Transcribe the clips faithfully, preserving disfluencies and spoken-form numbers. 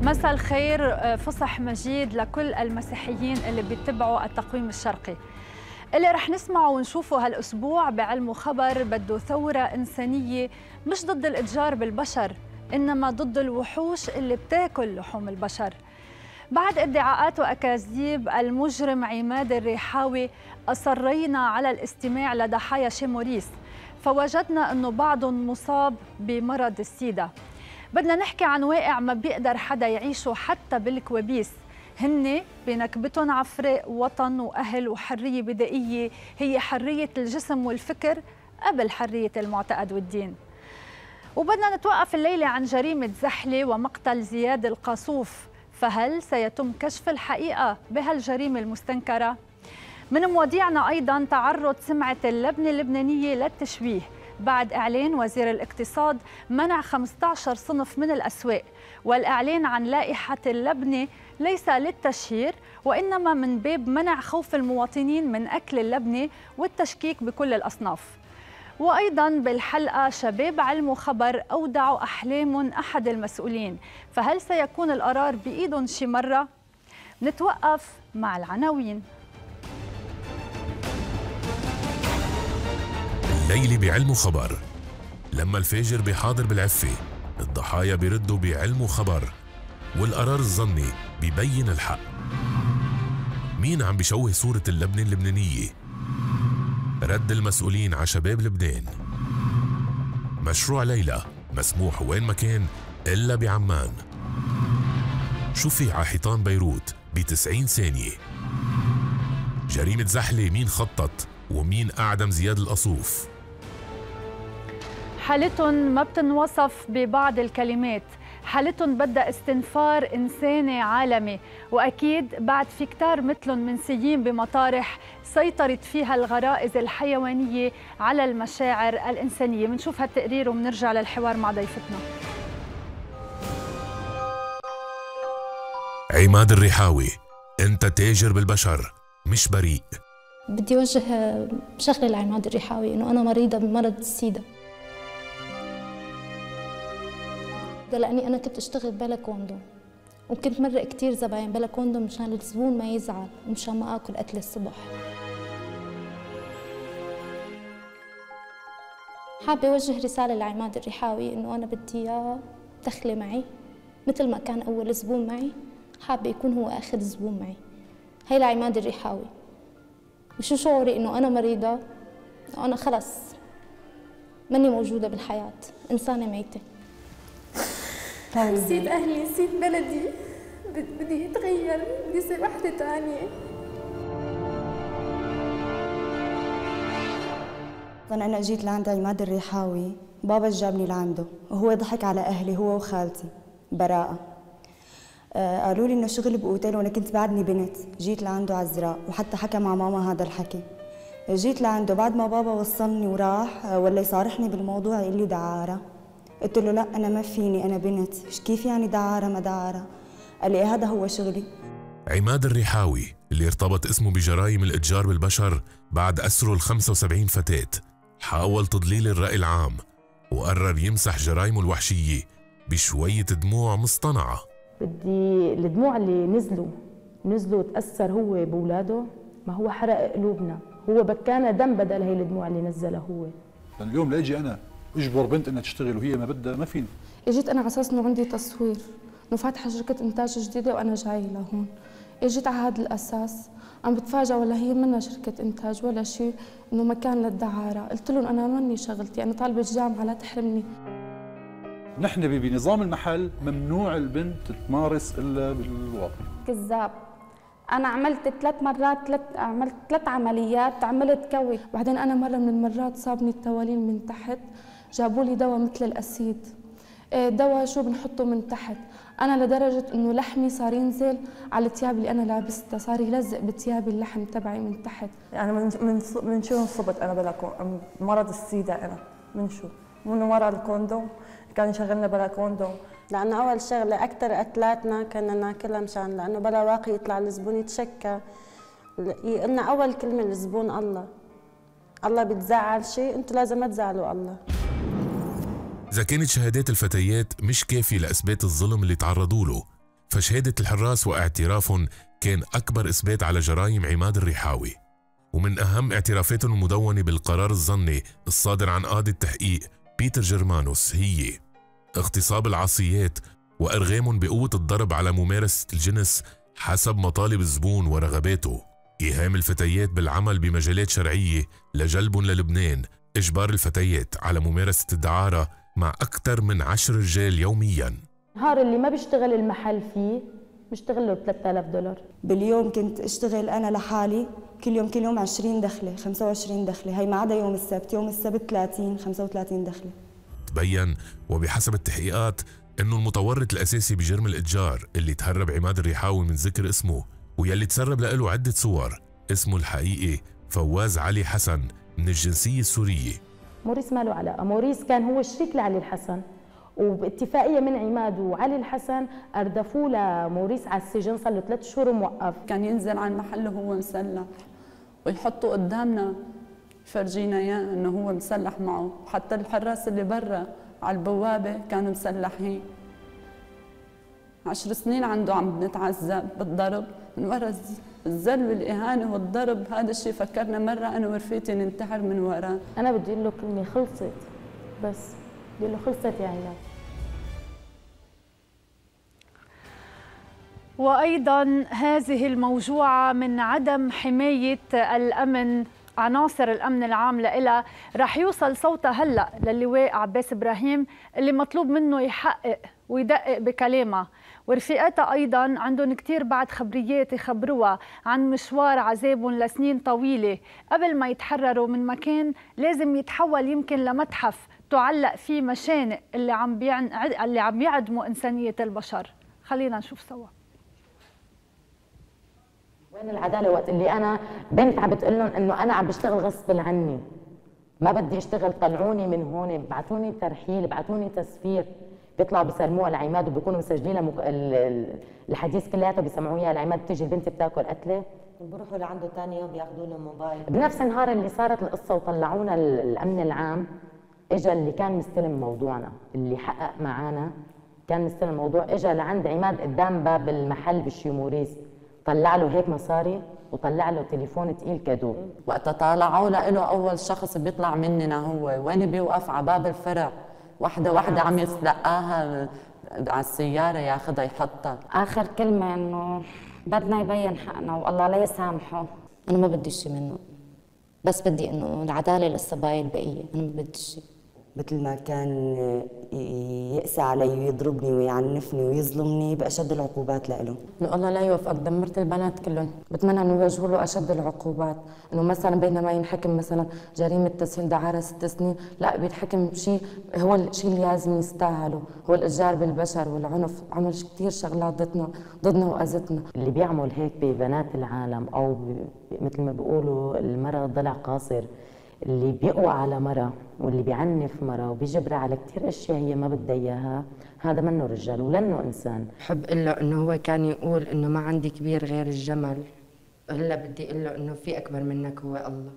مساء الخير، فصح مجيد لكل المسيحيين اللي بيتبعوا التقويم الشرقي. اللي رح نسمعه ونشوفه هالأسبوع بعلم وخبر بده ثورة إنسانية مش ضد الإتجار بالبشر، إنما ضد الوحوش اللي بتاكل لحوم البشر. بعد ادعاءات وأكاذيب المجرم عماد الريحاوي أصرينا على الاستماع لضحايا شيموريس، فوجدنا أنه بعضهم مصاب بمرض السيدا. بدنا نحكي عن واقع ما بيقدر حدا يعيشه حتى بالكوابيس، هن بنكبتهم عفرق وطن وأهل وحرية بدائية هي حرية الجسم والفكر قبل حرية المعتقد والدين. وبدنا نتوقف الليلة عن جريمة زحلة ومقتل زياد القاصوف، فهل سيتم كشف الحقيقة بهالجريمة المستنكرة؟ من مواضيعنا أيضاً تعرض سمعة اللبنة اللبنانية للتشويه بعد إعلان وزير الاقتصاد منع خمسة عشر صنف من الأسواق، والإعلان عن لائحة اللبنة ليس للتشهير وإنما من باب منع خوف المواطنين من أكل اللبنة والتشكيك بكل الأصناف. وأيضاً بالحلقة شباب علم وخبر أودعوا أحلام أحد المسؤولين، فهل سيكون القرار بإيدهم شي مرة؟ نتوقف مع العناوين. الليلة بعلم وخبر، لما الفاجر بيحاضر بالعفة الضحايا بيردوا بعلم وخبر، والقرار الظني بيبين الحق. مين عم بيشوه صورة اللبنة اللبنانية؟ رد المسؤولين على شباب لبنان. مشروع ليلى مسموح وين ما كان إلا بعمان. شو في على حيطان بيروت بتسعين ثانية؟ جريمة زحلة مين خطط ومين أعدم زياد القاصوف؟ حالتهم ما بتنوصف ببعض الكلمات، حالتهم بدها استنفار إنساني عالمي، وأكيد بعد في كتار مثلهم منسيين بمطارح سيطرت فيها الغرائز الحيوانية على المشاعر الإنسانية. منشوف هالتقرير ومنرجع للحوار مع ضيفتنا. عماد الريحاوي، أنت تاجر بالبشر مش بريء. بدي أوجه شغلة لعماد الريحاوي إنه أنا مريضة بمرض السيدا، لأني أنا كنت أشتغل بلا كوندوم، وكنت مرق كتير زباين بلا كوندوم مشان الزبون ما يزعل ومشان ما آكل أكل الصبح. حابة أوجه رسالة لعماد الريحاوي إنه أنا بدي إياه دخلي معي مثل ما كان أول زبون معي، حابة يكون هو آخر زبون معي. هي لعماد الريحاوي. وشو شعوري إنه أنا مريضة، وأنا خلص ماني موجودة بالحياة، إنسانة ميتة. نسيت أهلي، نسيت بلدي، بدي أتغير، بدي أصير وحدة تانية. أنا أجيت لعند عماد الريحاوي، بابا جابني لعنده وهو ضحك على أهلي هو وخالتي براءة. آه قالوا لي إنه شغل بأوتيل وأنا كنت بعدني بنت، جيت لعنده عزراء وحتى حكى مع ماما هذا الحكي. جيت لعنده بعد ما بابا وصلني وراح آه ولا يصارحني بالموضوع يقول لي دعارة. قلت له لا أنا ما فيني، أنا بنت، كيف يعني دعارة ما دعارة؟ قال لي هذا هو شغلي. عماد الريحاوي اللي ارتبط اسمه بجرائم الإتجار بالبشر بعد أسره ال خمسة وسبعين فتاة، حاول تضليل الرأي العام وقرر يمسح جرائمه الوحشية بشوية دموع مصطنعة. بدي الدموع اللي نزلوا نزلوا تأثر هو بأولاده، ما هو حرق قلوبنا، هو بكانا دم بدل هي الدموع اللي نزلها هو. اليوم لاجي أنا اجبر بنت انها تشتغل وهي ما بدها، ما فيني. اجيت انا على اساس انه عندي تصوير، انه فاتحه شركه انتاج جديده وانا جاي لهون. اجيت على هذا الاساس، عم بتفاجئ ولا هي منا شركه انتاج ولا شيء، انه مكان للدعاره. قلت لهم انا ماني شغلتي، انا طالبه جامعه لا تحرمني. نحن بنظام المحل ممنوع البنت تمارس الا بالواقع. كذاب. انا عملت ثلاث مرات ثلاث عملت ثلاث عمليات، عملت كوي. بعدين انا مره من المرات صابني التوالين من تحت، جابوا لي دواء مثل الاسيد، دواء شو بنحطه من تحت. انا لدرجه انه لحمي صار ينزل على الثياب اللي انا لابستها، صار يلزق بثيابي اللحم تبعي من تحت. يعني من من من شو انصبت انا بلا مرض السيدا؟ انا من شو؟ من ورا الكوندوم، كان يشغلنا بلا كوندوم. لأنه أول شغلة أكثر قتلاتنا كنا ناكلها مشان لأنه بلا واقي يطلع الزبون يتشكى. قلنا أول كلمة للزبون الله، الله بتزعل شيء أنتوا لازم ما تزعلوا الله. إذا كانت شهادات الفتيات مش كافية لإثبات الظلم اللي تعرضوا له، فشهادة الحراس واعترافهم كان أكبر إثبات على جرائم عماد الريحاوي. ومن أهم اعترافاتهم المدونة بالقرار الظني الصادر عن قاضي التحقيق بيتر جرمانوس هي اغتصاب العصيات وأرغامهم بقوة الضرب على ممارسة الجنس حسب مطالب الزبون ورغباته، إيهام الفتيات بالعمل بمجالات شرعية لجلبهم للبنان، إجبار الفتيات على ممارسة الدعارة مع أكثر من عشر رجال يومياً. النهار اللي ما بيشتغل المحل فيه بيشتغل له ثلاثة آلاف دولار باليوم. كنت اشتغل انا لحالي كل يوم كل يوم عشرين دخله، خمسة وعشرين دخله، هي ما عدا يوم السبت، يوم السبت ثلاثين خمسة وثلاثين دخله. تبين وبحسب التحقيقات انه المتورط الاساسي بجرم الاتجار اللي تهرب عماد الريحاوي من ذكر اسمه ويلي تسرب له عده صور، اسمه الحقيقي فواز علي حسن من الجنسيه السوريه. موريس ما له علاقه، موريس كان هو شريك لعلي الحسن، وباتفاقيه من عماد وعلي الحسن اردفوه لموريس على السجن، صار له ثلاث شهور موقف. كان ينزل على المحل وهو مسلح ويحطه قدامنا يفرجينا اياه انه هو مسلح معه، حتى الحراس اللي برا على البوابه كانوا مسلحين. عشر سنين عنده عم نتعذب بالضرب من ورا الذل والاهانه والضرب. هذا الشيء فكرنا مره انا ورفيقتي ننتحر من وراه. انا بدي اقول له كلمه خلصت، بس بدي اقول له خلصت يا عيال. وأيضا هذه الموجوعة من عدم حماية الأمن عناصر الأمن العام لإلها رح يوصل صوتها هلأ للواء عباس إبراهيم اللي مطلوب منه يحقق ويدقق بكلامها، ورفيقاتها أيضا عندهم كتير بعد خبريات يخبروها عن مشوار عذابهم لسنين طويلة قبل ما يتحرروا من مكان لازم يتحول يمكن لمتحف تعلق فيه مشانق اللي عم بيعن... اللي عم يعدموا إنسانية البشر. خلينا نشوف سوا. وين العداله وقت اللي انا بنت عم بتقول لهم انه انا عم بشتغل غصب عني، ما بدي اشتغل، طلعوني من هون، ابعثوني ترحيل، ابعثوني تسفير، بيطلعوا بيسلموها لعماد وبيكونوا مسجلين مك... الحديث كلياته بيسمعوه اياه لعماد، بتيجي البنت بتاكل قتله، بروحوا لعنده ثاني يوم بياخذوا له موبايل. بنفس النهار اللي صارت القصه وطلعونا الامن العام، اجى اللي كان مستلم موضوعنا، اللي حقق معنا كان مستلم الموضوع، اجى لعند عماد قدام باب المحل بالشيموريس، طلع له هيك مصاري وطلع له تليفون تقيل كادو. وقتها طالعوا له اول شخص بيطلع مننا هو وين بيوقف على باب الفرع، وحده وحده عم يتلقاها على السياره ياخذها يحطها. اخر كلمه انه بدنا يبين حقنا والله لا يسامحه. انا ما بدي شيء منه، بس بدي انه العداله للصبايا البقيه، انا ما بدي شيء. مثل ما كان يقسى علي ويضربني ويعنفني ويظلمني بأشد العقوبات لإله. إنه الله لا يوفقك، دمرت البنات كلهم، بتمنى إنه يوجهوا له أشد العقوبات، إنه مثلا بينما ينحكم مثلا جريمة تسهيل دعارة ست سنين، لا بيتحكم شيء هو الشيء اللي لازم يستاهله، هو الإتجار بالبشر والعنف، عمل كثير شغلات ضدنا ضدنا وأذتنا. اللي بيعمل هيك ببنات العالم أو مثل ما بيقولوا المرأة ضلع قاصر، اللي بيقوى على مرة واللي بيعنف مرة وبيجبرها على كثير اشياء هي ما بدها اياها، هذا منه رجال ولنه انسان. بحب اقول له انه هو كان يقول انه ما عندي كبير غير الجمل، هلا بدي اقول له انه في اكبر منك هو الله.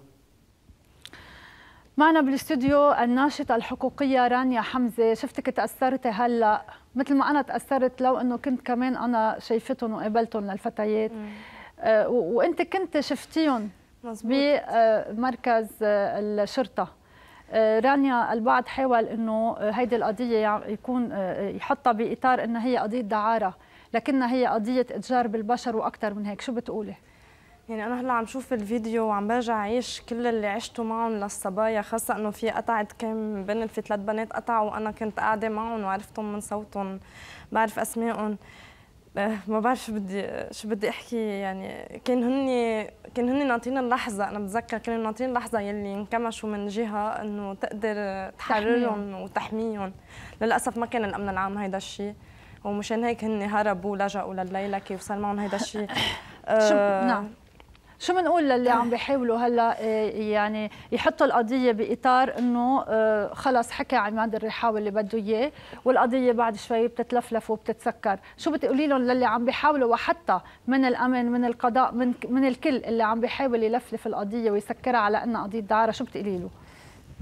معنا بالاستوديو الناشطة الحقوقية رانيا حمزة. شفتك تأثرتي هلا مثل ما أنا تأثرت، لو إنه كنت كمان أنا شايفتهم وقابلتهم للفتيات، آه وأنت كنت شفتيهم بمركز الشرطة. رانيا البعض حاول انه هيدي القضيه يكون يحطها باطار انها هي قضيه دعاره، لكنها هي قضيه اتجار بالبشر واكثر من هيك، شو بتقولي؟ يعني انا هلا عم شوف الفيديو وعم برجع اعيش كل اللي عشته معهم للصبايا، خاصه انه في قطعت كم بنت، في ثلاث بنات قطعوا وانا كنت قاعده معهم وعرفتهم من صوتهم، بعرف اسمائهم، ما بعرف شو بدي شو بدي احكي. يعني كان هن كان هن ناطرين اللحظه، انا بتذكر كانوا ناطرين اللحظه يلي انكمشوا من جهه انه تقدر تحررهم وتحميهم. للاسف ما كان الامن العام هيدا الشيء، ومشان هيك هن هربوا ولجأوا لليلكي وصار معهم هيدا الشيء. شو نعم شو بنقول للي عم بيحاولوا هلا يعني يحطوا القضيه باطار انه خلص حكى عماد الريحاوي اللي بده اياه والقضيه بعد شوي بتتلفلف وبتتسكر، شو بتقولي لهم للي عم بيحاولوا وحتى من الامن من القضاء من من الكل اللي عم بيحاول يلفلف القضيه ويسكرها على انها قضيه دعاره، شو بتقولي له؟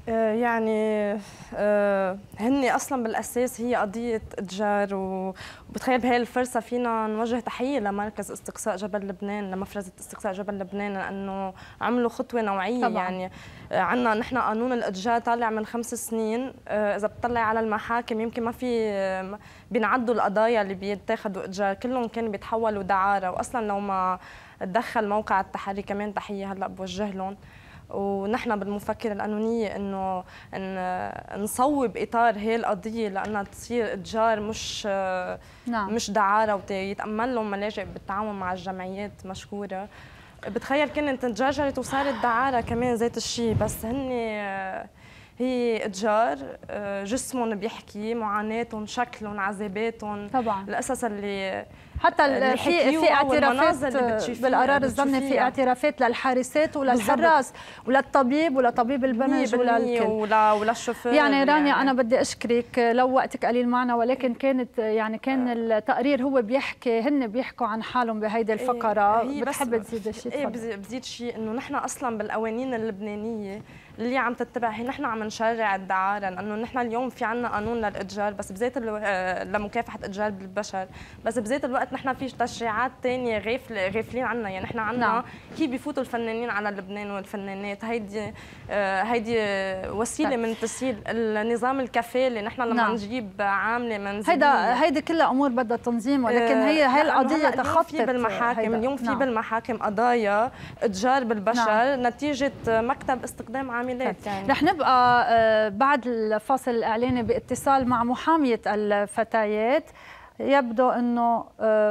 يعني هني اصلا بالاساس هي قضيه اتجار، وبتخيل بهي الفرصه فينا نوجه تحيه لمركز استقصاء جبل لبنان، لمفرزه استقصاء جبل لبنان، لانه عملوا خطوه نوعيه. طبعا. يعني عندنا نحن قانون الاتجار طالع من خمس سنين، اذا بتطلع على المحاكم يمكن ما في بينعدوا القضايا اللي بيتاخذوا اتجار، كلهم كانوا بيتحولوا دعاره، واصلا لو ما تدخل موقع التحري كمان تحيه هلا بوجه لهم. ونحن بالمفكرة القانونية انه إن نصوب اطار هي القضية لانها تصير اتجار مش نعم. مش دعارة، ويتأمل لهم ملاجئ بالتعاون مع الجمعيات مشكورة. بتخيل كنت تجاجرت وصارت دعارة كمان ذات الشيء، بس هن هي اتجار، جسمهم بيحكي، معاناتهم، شكلهم، عذاباتهم، طبعا القصص اللي حتى اللي في في اعترافات بالقرار الضمني، في اعترافات للحارسات وللحراس وللطبيب ولطبيب البنج وللكل وللشوفير. يعني رانيا يعني انا بدي اشكرك، لو وقتك قليل معنا، ولكن كانت يعني كان التقرير هو بيحكي، هن بيحكوا عن حالهم بهيدي الفقره. بتحب تزيد شيء؟ ايه بزيد شيء، انه نحن اصلا بالقوانين اللبنانيه اللي عم تتبع هي نحن عم نشرع الدعاره، لانه نحن اليوم في عنا قانون للاتجار بس بذات الو... لمكافحه اتجار بالبشر، بس بذات الوقت نحن في تشريعات ثانيه غافل غافلين عنا. يعني نحن عنا نعم. كيف بيفوتوا الفنانين على لبنان والفنانات، هيدي هيدي وسيله طيب. من تسهيل النظام الكفالي. نحن لما نعم. نجيب عامله منزليه، هيدا هيدي كلها امور بدها تنظيم، ولكن هي هي القضيه تخطت بالمحاكم. اليوم في نعم. بالمحاكم قضايا اتجار بالبشر نعم. نتيجه مكتب استقدام عاملات. يعني رح نبقى بعد الفاصل الاعلاني باتصال مع محاميه الفتيات. يبدو انه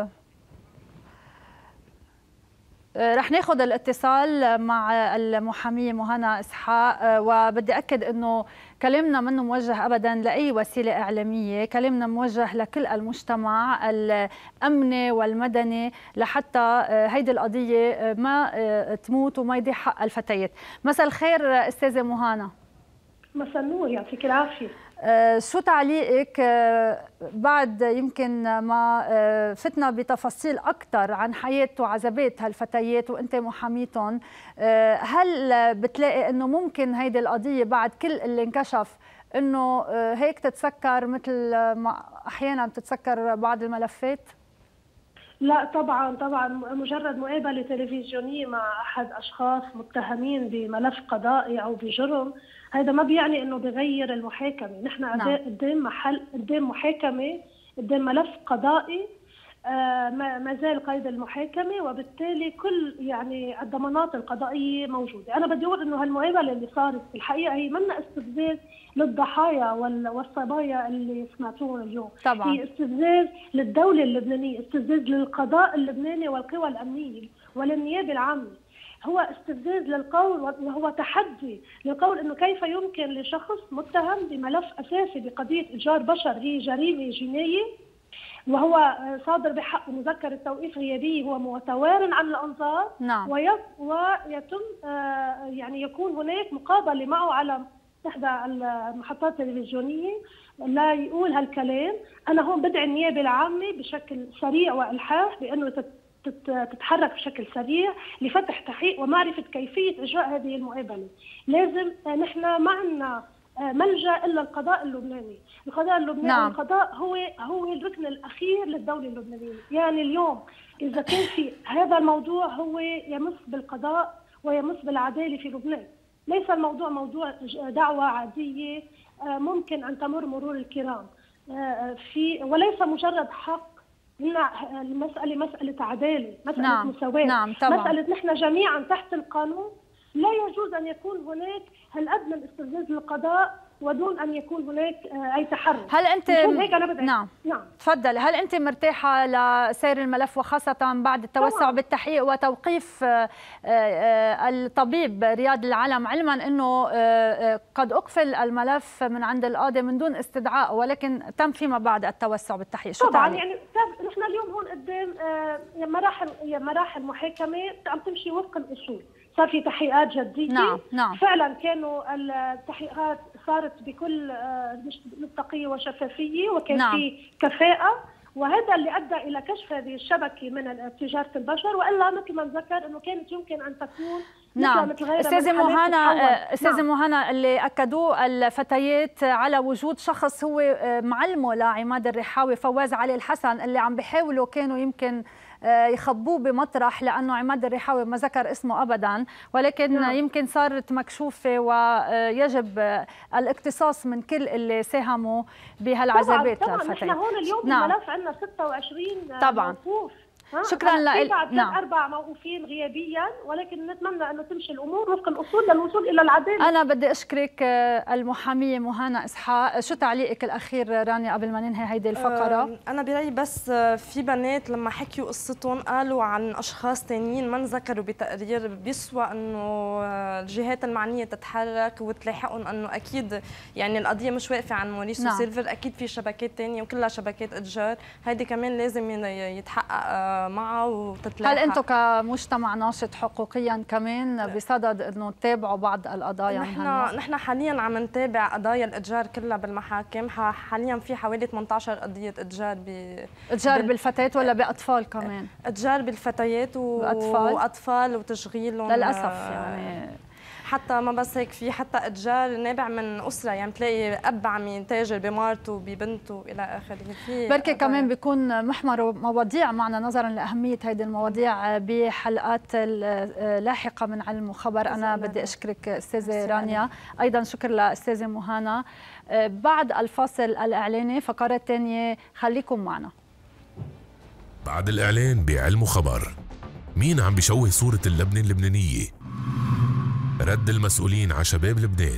رح ناخذ الاتصال مع المحاميه مهنا اسحاق، وبدي اكد انه كلامنا منه موجه ابدا لاي وسيله اعلاميه، كلامنا موجه لكل المجتمع الامني والمدني لحتى هيدي القضيه ما تموت وما يضيع حق الفتيات. مساء الخير استاذه مهنا. مساء النور، يعطيك العافيه. آه شو تعليقك آه بعد يمكن ما آه فتنا بتفاصيل أكثر عن حياة وعذابات هالفتيات وأنت محاميتهم، آه هل بتلاقي أنه ممكن هيدي القضية بعد كل اللي انكشف أنه آه هيك تتسكر مثل ما أحيانا بتتسكر بعض الملفات؟ لا طبعا طبعا، مجرد مقابله تلفزيونيه مع احد اشخاص متهمين بملف قضائي او بجرم، هذا ما بيعني انه بغير المحاكمه. نحن نعم. قدام محل قدام محاكمه، قدام ملف قضائي آه ما زال قيد المحاكمه، وبالتالي كل يعني الضمانات القضائيه موجوده. انا بدي اقول انه هالمقابله اللي صارت في الحقيقه هي منا استفزاز للضحايا والصبايا اللي سمعتوهم اليوم، طبعا. هي استفزاز للدوله اللبنانيه، استفزاز للقضاء اللبناني والقوى الامنيه وللنيابه العامه. هو استفزاز للقول وهو تحدي للقول انه كيف يمكن لشخص متهم بملف اساسي بقضيه اتجار بشر، هي جريمه جنائيه، وهو صادر بحقه مذكرة توقيف غيابية، هو متوار عن الأنظار. نعم. ويتم يعني يكون هناك مقابلة معه على إحدى المحطات التلفزيونية لا يقول هالكلام. أنا هون بدعي النيابة العامة بشكل سريع وإلحاح بأنه تتحرك بشكل سريع لفتح تحقيق ومعرفة كيفية إجراء هذه المقابلة. لازم نحن ما عندنا ملجأ إلا القضاء اللبناني. القضاء اللبناني نعم. القضاء هو هو الركن الأخير للدولة اللبنانية. يعني اليوم إذا كان في هذا الموضوع هو يمس بالقضاء ويمس بالعدالة في لبنان، ليس الموضوع موضوع دعوة عادية ممكن أن تمر مرور الكرام في، وليس مجرد حق. المسألة مسألة عدالة، مسألة نعم. مساواة، نعم. مسألة نحن جميعا تحت القانون. لا يجوز أن يكون هناك هالقد من استفزاز للقضاء ودون أن يكون هناك أي تحرك. هل أنت هيك أنا بدأ. نعم نعم تفضل. هل أنت مرتاحة لسير الملف وخاصة بعد التوسع طبعا. بالتحقيق وتوقيف الطبيب رياض العلم، علما أنه قد أقفل الملف من عند القاضي من دون استدعاء، ولكن تم فيما بعد التوسع بالتحقيق؟ شو طبعا تعليق؟ يعني نحن اليوم هون قدام مراحل مراحل محاكمة عم تمشي وفق الأصول. صار في تحقيقات جدية. نعم نعم فعلا كانوا التحقيقات صارت بكل مصداقية وشفافية، وكان نعم. في كفاءة، وهذا اللي ادى الى كشف هذه الشبكه من تجاره البشر. والا مثل ما ذكر انه كانت يمكن ان تكون نعم. استاذه مهانة استاذه مهانة اللي اكدوه الفتيات على وجود شخص هو معلمه لعماد الريحاوي، فواز علي الحسن، اللي عم بيحاولوا كانوا يمكن يخبوه بمطرح لانه عماد الريحاوي ما ذكر اسمه ابدا، ولكن نعم. يمكن صارت مكشوفه ويجب الاقتصاص من كل اللي ساهموا بهالعذابات طبعا للفتيات. طبعا نحن هون اليوم نعم. بالملف عندنا ستة وعشرين طبعا موقوف. شكرا لك. نعم. أربع موقوفين غيابيا، ولكن نتمنى أنه تمشي الأمور وفق الأصول للوصول إلى العدالة. أنا بدي أشكرك المحامية مهانة إسحاق. شو تعليقك الأخير رانيا قبل ما ننهي هيدي الفقرة؟ أنا برأيي بس في بنات لما حكيوا قصتهم قالوا عن أشخاص تانيين ما انذكروا بتقرير، بيسوى أنه الجهات المعنية تتحرك وتلاحقهم، أنه أكيد يعني القضية مش واقفة عن موريس نعم. وسيلفر، أكيد في شبكات تانية وكلها شبكات إتجار، هيدي كمان لازم يتحقق معه وتتلاحق. هل انتم كمجتمع ناشط حقوقيا كمان بصدد انه تتابعوا بعض القضايا؟ نحن نحن حاليا عم نتابع قضايا الاتجار كلها بالمحاكم، حاليا في حوالي ثمانية عشر قضيه اتجار ب اتجار بالفتيات ولا باطفال كمان؟ اتجار بالفتيات واطفال واطفال وتشغيلهم للاسف يعني. حتى ما بس هيك، في حتى اتجار نابع من اسره، يعني بتلاقي اب عم يتاجر بمرته ببنته الى اخره. في بركي كمان بيكون محمر مواضيع معنا نظرا لاهميه هذه المواضيع بحلقات لاحقه من علم وخبر. انا بدي اشكرك استاذه رانيا، ايضا شكر لاستاذه مهانة. بعد الفاصل الاعلاني فقرات ثانيه، خليكم معنا. بعد الاعلان بعلم وخبر، مين عم بيشوه صوره اللبنه اللبنانيه؟ رد المسؤولين على شباب لبنان.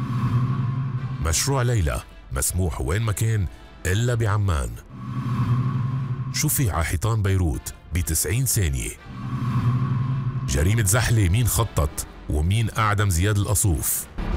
مشروع ليلى مسموح وين ما كان إلا بعمان. شو في على حيطان بيروت بتسعين ثانية؟ جريمة زحلة مين خطط ومين أعدم زياد القصوف؟